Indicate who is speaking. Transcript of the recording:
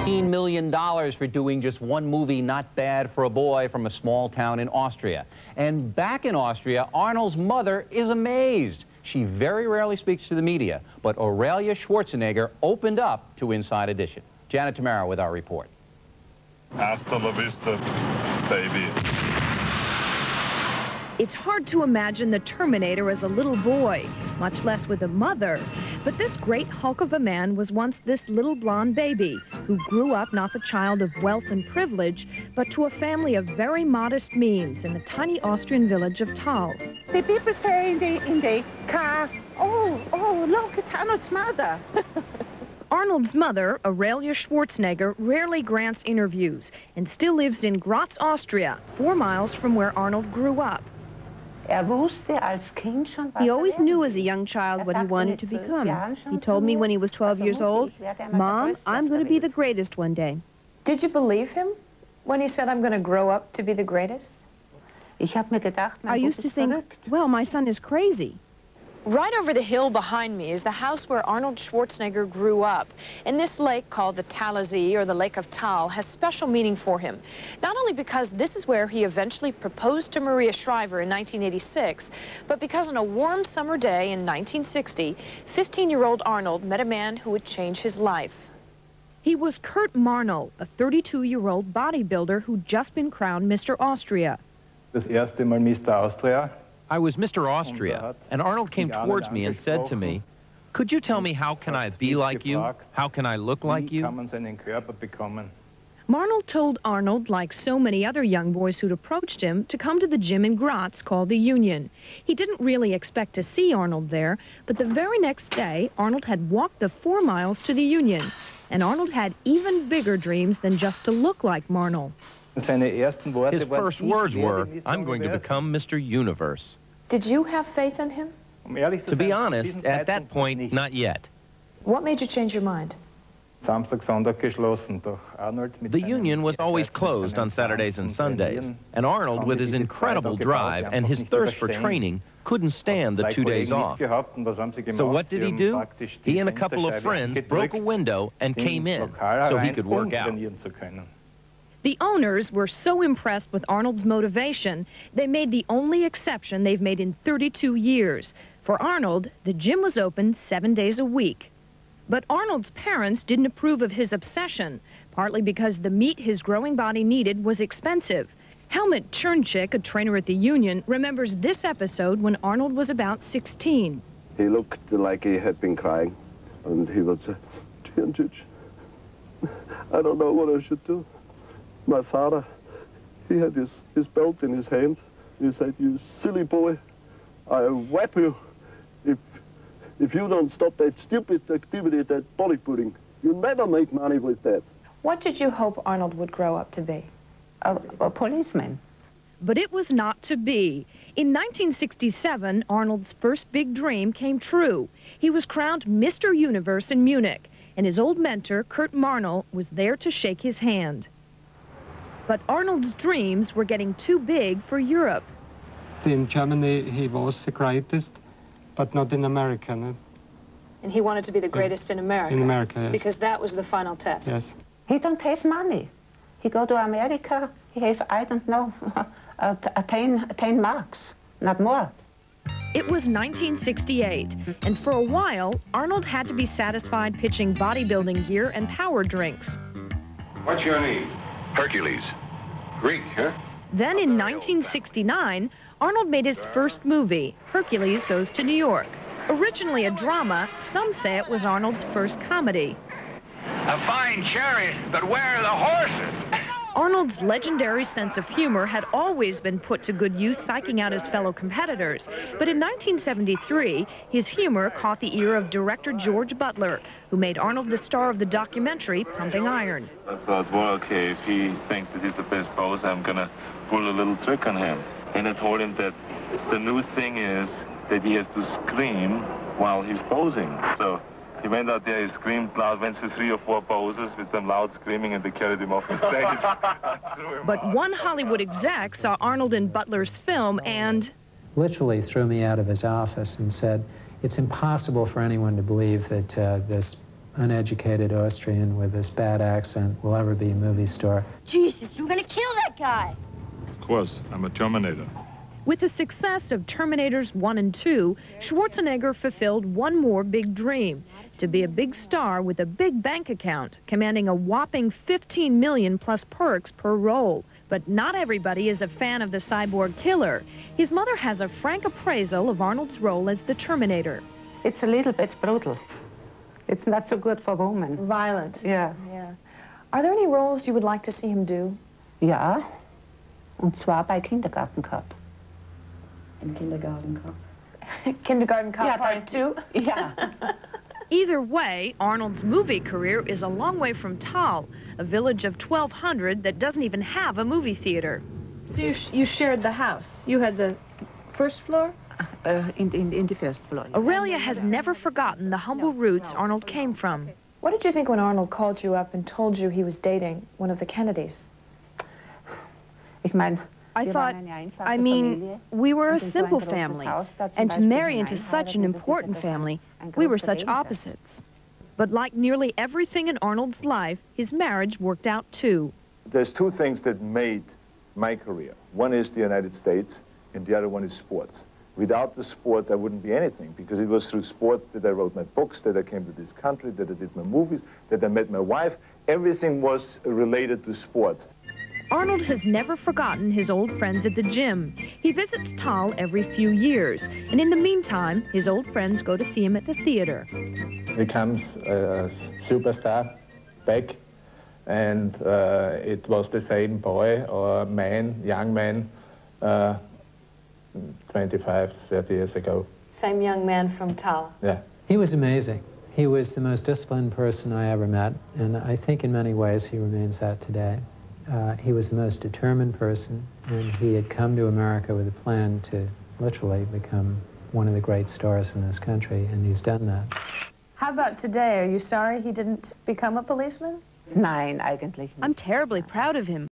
Speaker 1: $15 million for doing just one movie, Not Bad for a Boy, from a small town in Austria. And back in Austria, Arnold's mother is amazed. She very rarely speaks to the media, but Aurelia Schwarzenegger opened up to Inside Edition. Janet Tamara with our report.
Speaker 2: Hasta la vista, baby.
Speaker 3: It's hard to imagine the Terminator as a little boy, much less with a mother. But this great hulk of a man was once this little blonde baby who grew up not the child of wealth and privilege, but to a family of very modest means in the tiny Austrian village of Thal.
Speaker 4: The people say in the car, oh, look, it's Arnold's mother.
Speaker 3: Arnold's mother, Aurelia Schwarzenegger, rarely grants interviews and still lives in Graz, Austria, 4 miles from where Arnold grew up. He always knew as a young child what he wanted to become. He told me when he was 12 years old, "Mom, I'm going to be the greatest one day."
Speaker 5: Did you believe him when he said, "I'm going to grow up to be the greatest"?
Speaker 3: I used to think, well, my son is crazy.
Speaker 5: Right over the hill behind me is the house where Arnold Schwarzenegger grew up. And this lake, called the Thalazee, or the Lake of Thal, has special meaning for him. Not only because this is where he eventually proposed to Maria Shriver in 1986, but because on a warm summer day in 1960, 15-year-old Arnold met a man who would change his life.
Speaker 3: He was Kurt Marnold, a 32-year-old bodybuilder who'd just been crowned Mr. Austria.
Speaker 6: Das erste Mal Mr. Austria.
Speaker 7: I was Mr. Austria, and Arnold came towards me and said to me, "Could you tell me how can I be like you? How can I look like you?"
Speaker 3: Marnold told Arnold, like so many other young boys who'd approached him, to come to the gym in Graz called the Union. He didn't really expect to see Arnold there, but the very next day, Arnold had walked the 4 miles to the Union. And Arnold had even bigger dreams than just to look like Marnold.
Speaker 7: His first words were, "I'm going to become Mr. Universe."
Speaker 5: Did you have faith in him?
Speaker 7: To be honest, at that point, not yet.
Speaker 5: What made you change your mind?
Speaker 7: The Union was always closed on Saturdays and Sundays, and Arnold, with his incredible drive and his thirst for training, couldn't stand the 2 days off. So what did he do? He and a couple of friends broke a window and came in so he could work out.
Speaker 3: The owners were so impressed with Arnold's motivation, they made the only exception they've made in 32 years. For Arnold, the gym was open 7 days a week. But Arnold's parents didn't approve of his obsession, partly because the meat his growing body needed was expensive. Helmut Chernchik, a trainer at the Union, remembers this episode when Arnold was about 16.
Speaker 8: He looked like he had been crying, and he would say, "Chernchik, I don't know what I should do. My father, he had his belt in his hand. He said, 'You silly boy, I'll whap you if you don't stop that stupid activity, that bodybuilding. You'll never make money with that.'"
Speaker 5: What did you hope Arnold would grow up to be?
Speaker 4: A policeman.
Speaker 3: But it was not to be. In 1967, Arnold's first big dream came true. He was crowned Mr. Universe in Munich, and his old mentor, Kurt Marnold, was there to shake his hand. But Arnold's dreams were getting too big for Europe.
Speaker 9: In Germany, he was the greatest, but not in America. No?
Speaker 5: And he wanted to be the greatest in America?
Speaker 9: In America, yes.
Speaker 5: Because that was the final test?
Speaker 9: Yes.
Speaker 4: He don't have money. He go to America, he have, I don't know, 10 marks, not more.
Speaker 3: It was 1968, and for a while, Arnold had to be satisfied pitching bodybuilding gear and power drinks.
Speaker 10: What's your name? Hercules. Greek, huh?
Speaker 3: Then in 1969, Arnold made his first movie, Hercules Goes to New York. Originally a drama, some say it was Arnold's first comedy.
Speaker 10: A fine chariot, but where are the horses?
Speaker 3: Arnold's legendary sense of humor had always been put to good use psyching out his fellow competitors. But in 1973, his humor caught the ear of director George Butler, who made Arnold the star of the documentary Pumping Iron.
Speaker 2: I thought, well, okay, if he thinks that he's the best pose, I'm gonna pull a little trick on him. And I told him that the new thing is that he has to scream while he's posing. So he went out there, he screamed loud, went through 3 or 4 poses with some loud screaming, and they carried him off the stage.
Speaker 3: But one Hollywood exec saw Arnold in Butler's film and
Speaker 11: literally threw me out of his office and said, "It's impossible for anyone to believe that this uneducated Austrian with this bad accent will ever be a movie star.
Speaker 12: Jesus, you're gonna kill that guy!
Speaker 13: Of course, I'm a Terminator.
Speaker 3: With the success of Terminators 1 and 2, Schwarzenegger fulfilled one more big dream, to be a big star with a big bank account, commanding a whopping 15 million plus perks per role. But not everybody is a fan of the cyborg killer. His mother has a frank appraisal of Arnold's role as the Terminator.
Speaker 4: It's a little bit brutal. It's not so good for women.
Speaker 5: Violent.
Speaker 4: Yeah.
Speaker 5: Yeah. Are there any roles you would like to see him do?
Speaker 4: Ja, und zwar bei Kindergarten Cop.
Speaker 12: In Kindergarten Cop.
Speaker 5: Kindergarten Cop
Speaker 4: Yeah,
Speaker 5: Part 2?
Speaker 4: Yeah.
Speaker 3: Either way, Arnold's movie career is a long way from Tal, a village of 1,200 that doesn't even have a movie theater.
Speaker 5: So you shared the house. You had the first floor?
Speaker 4: In the first floor.
Speaker 3: Aurelia has never forgotten the humble roots Arnold came from.
Speaker 5: What did you think when Arnold called you up and told you he was dating one of the Kennedys?
Speaker 3: I mean, we were a simple family, and to marry into such an important family, we were such opposites. But like nearly everything in Arnold's life, his marriage worked out too.
Speaker 14: There's two things that made my career. One is the United States, and the other one is sports. Without the sport, I wouldn't be anything, because it was through sport that I wrote my books, that I came to this country, that I did my movies, that I met my wife. Everything was related to sports.
Speaker 3: Arnold has never forgotten his old friends at the gym. He visits Tal every few years, and in the meantime, his old friends go to see him at the theater.
Speaker 6: Becomes a superstar back, and it was the same boy or man, young man, 25, 30 years ago.
Speaker 5: Same young man from Tal.
Speaker 6: Yeah.
Speaker 11: He was amazing. He was the most disciplined person I ever met, and I think in many ways he remains that today. He was the most determined person, and he had come to America with a plan to literally become one of the great stars in this country, and he's done that.
Speaker 5: How about today? Are you sorry he didn't become a policeman?
Speaker 4: Nein, eigentlich nicht.
Speaker 3: I'm terribly proud of him.